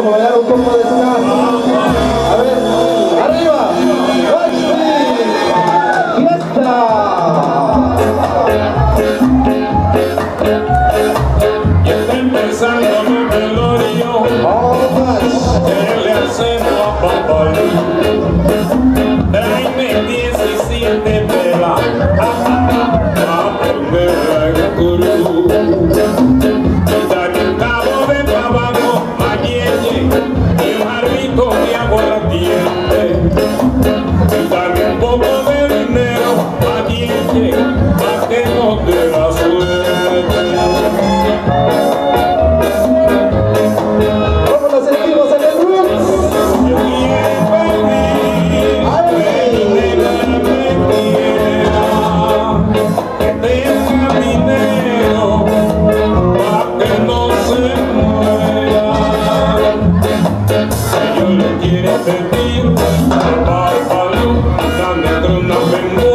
a bailar un poco de ska. A ver, arriba. ¡Fiesta! Y está empezando mi velorio. Le hacemos a papá. Tráeme 17 velas a ponerla en curú. Y dame un cabo de tabaco, mañeñe, y un jarrito de aguardiente. Y dame un poco de dinero, mañeñe, pa' que no te la suelte. Vámonos en vivo, en el Roots. Quiere sentir al papalú, dame una